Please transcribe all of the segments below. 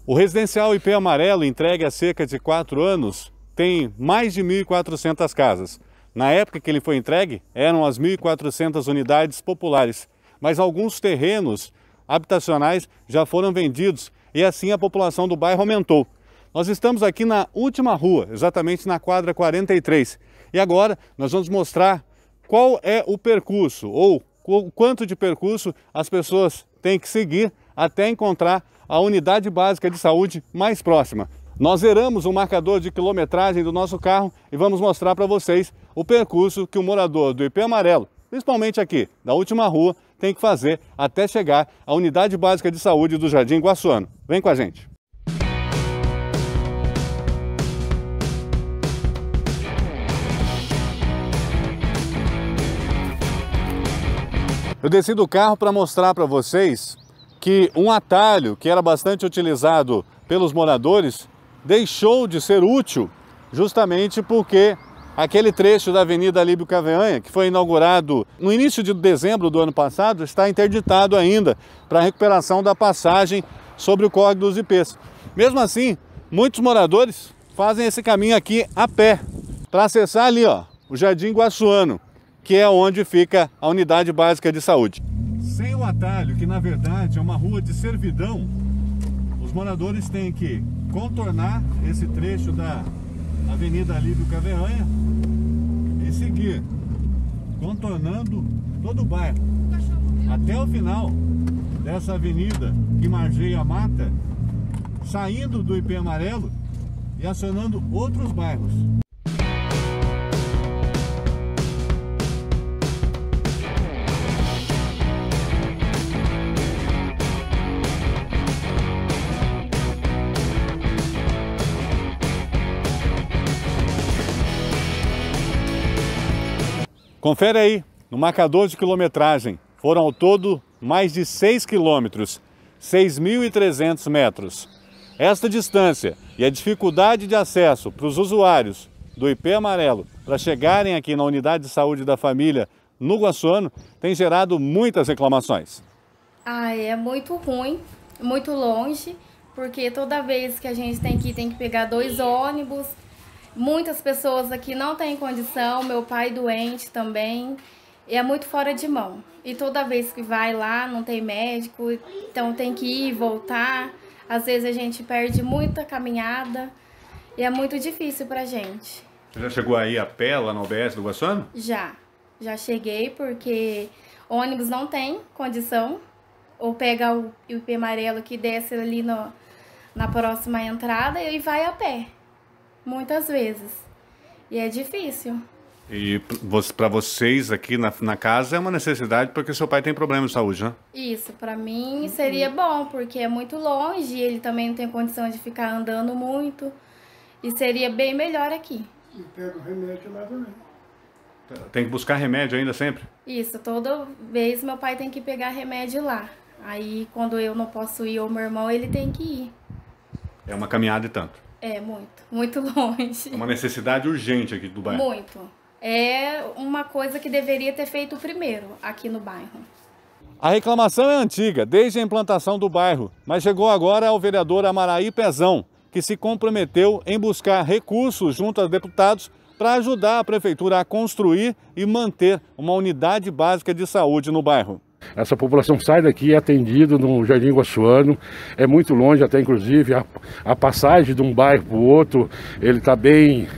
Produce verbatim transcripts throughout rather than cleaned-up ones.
O residencial I P Amarelo, entregue há cerca de quatro anos, tem mais de mil e quatrocentas casas. Na época que ele foi entregue, eram as mil e quatrocentas unidades populares, mas alguns terrenos habitacionais já foram vendidos e assim a população do bairro aumentou. Nós estamos aqui na última rua, exatamente na quadra quarenta e três, e agora nós vamos mostrar qual é o percurso ou o quanto de percurso as pessoas têm que seguir até encontrar a unidade básica de saúde mais próxima. Nós zeramos o marcador de quilometragem do nosso carro e vamos mostrar para vocês o percurso que o morador do I P Amarelo, principalmente aqui da última rua, tem que fazer até chegar à unidade básica de saúde do Jardim Guaçuano. Vem com a gente! Eu desci do carro para mostrar para vocês que um atalho que era bastante utilizado pelos moradores deixou de ser útil justamente porque aquele trecho da Avenida Alípio Caveanha, que foi inaugurado no início de dezembro do ano passado, está interditado ainda para a recuperação da passagem sobre o Córrego dos Ipês. Mesmo assim, muitos moradores fazem esse caminho aqui a pé para acessar ali, ó, o Jardim Guaçuano, que é onde fica a unidade básica de saúde. Sem o atalho, que na verdade é uma rua de servidão, os moradores têm que contornar esse trecho da Avenida Alípio Caveanha e seguir contornando todo o bairro até o final dessa avenida que margeia a mata, saindo do I P Amarelo e acionando outros bairros. Confere aí, no marcador de quilometragem, foram ao todo mais de seis quilômetros, seis mil e trezentos metros. Esta distância e a dificuldade de acesso para os usuários do I P Amarelo para chegarem aqui na unidade de saúde da família no Guaçuano tem gerado muitas reclamações. Ah, é muito ruim, muito longe, porque toda vez que a gente tem que ir, tem que pegar dois ônibus. Muitas pessoas aqui não têm condição, meu pai doente também, e é muito fora de mão. E toda vez que vai lá, não tem médico, então tem que ir e voltar. Às vezes a gente perde muita caminhada e é muito difícil pra gente. Você já chegou aí a pé lá no U B S do Guaçuano? Já, já cheguei porque ônibus não tem condição. Ou pega o I P Amarelo que desce ali no, na próxima entrada e vai a pé. Muitas vezes. E é difícil. E para vocês aqui na, na casa é uma necessidade porque seu pai tem problema de saúde, né? Isso, para mim seria bom, porque é muito longe e ele também não tem condição de ficar andando muito. E seria bem melhor aqui. E pega o remédio lá também. Tem que buscar remédio ainda sempre? Isso, toda vez meu pai tem que pegar remédio lá. Aí quando eu não posso ir ou meu irmão, ele tem que ir. É uma caminhada e tanto. É, muito, muito longe. É uma necessidade urgente aqui do bairro. Muito. É uma coisa que deveria ter feito primeiro aqui no bairro. A reclamação é antiga, desde a implantação do bairro, mas chegou agora ao vereador Amaraí Pezão, que se comprometeu em buscar recursos junto aos deputados para ajudar a prefeitura a construir e manter uma unidade básica de saúde no bairro. Essa população sai daqui, é atendido no Jardim Guaçuano, é muito longe até, inclusive, a, a passagem de um bairro para o outro, ele está bem...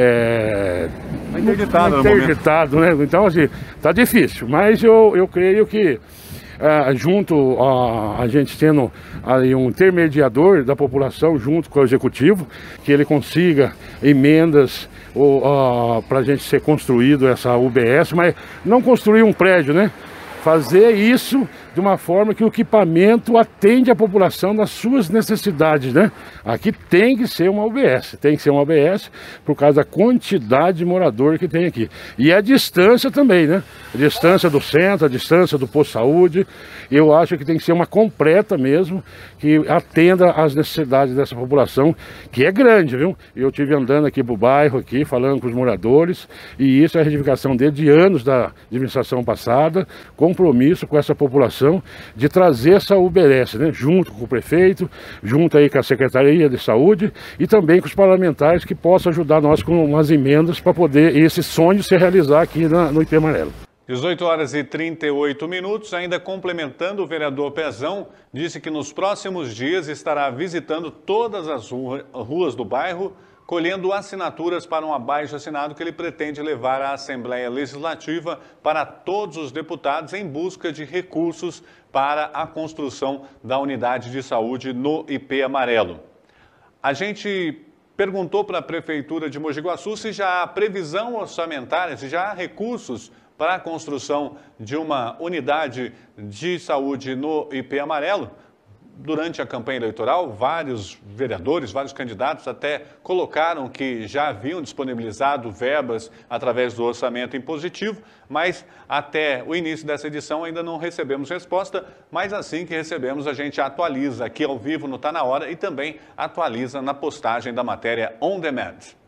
É, interditado, interditado, né? Então, assim, tá difícil, mas eu, eu creio que é, junto a, a gente tendo aí um intermediador da população junto com o executivo, que ele consiga emendas para a gente ser construído essa U B S, mas não construir um prédio, né? Fazer isso de uma forma que o equipamento atende a população nas suas necessidades, né? Aqui tem que ser uma U B S, tem que ser uma U B S por causa da quantidade de morador que tem aqui. E a distância também, né? A distância do centro, a distância do posto de saúde, eu acho que tem que ser uma completa mesmo, que atenda às necessidades dessa população, que é grande, viu? Eu tive andando aqui pro bairro, aqui, falando com os moradores, e isso é a reivindicação desde anos da administração passada, compromisso com essa população população de trazer essa U B S, né, junto com o prefeito, junto aí com a Secretaria de Saúde e também com os parlamentares que possam ajudar nós com umas emendas para poder esse sonho se realizar aqui na, no I P Amarelo. dezoito horas e trinta e oito minutos, ainda complementando, o vereador Pezão disse que nos próximos dias estará visitando todas as ruas do bairro, colhendo assinaturas para um abaixo-assinado que ele pretende levar à Assembleia Legislativa para todos os deputados em busca de recursos para a construção da unidade de saúde no I P Amarelo. A gente perguntou para a Prefeitura de Mogi Guaçu se já há previsão orçamentária, se já há recursos para a construção de uma unidade de saúde no I P Amarelo. Durante a campanha eleitoral, vários vereadores, vários candidatos até colocaram que já haviam disponibilizado verbas através do orçamento impositivo, mas até o início dessa edição ainda não recebemos resposta, mas assim que recebemos a gente atualiza aqui ao vivo no Tá Na Hora e também atualiza na postagem da matéria On Demand.